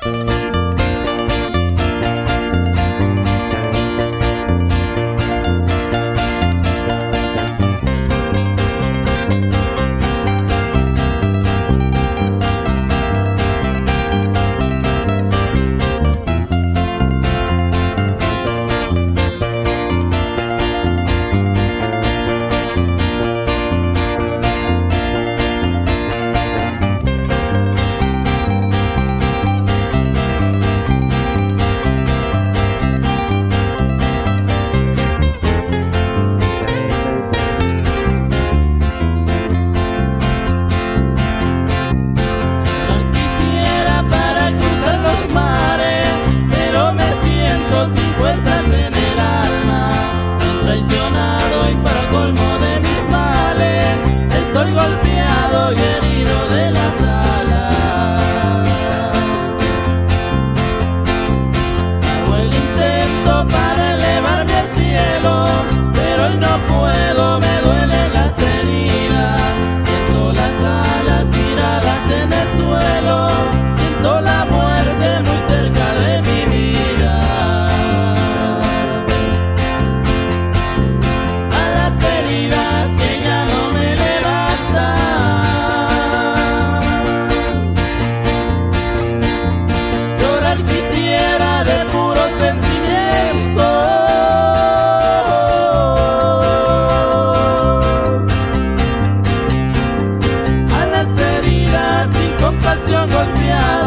Sin fuerzas en el alma, tan traicionado y para colmo de mis males, estoy golpeado y herido de las alas. Hago el intento para elevarme al cielo, pero hoy no puedo, me duelen las heridas. Siento las alas tiradas en el suelo, siento la muerte muy cerca de mi vida. Quisiera de puro sentimiento, a las heridas sin compasión golpeadas.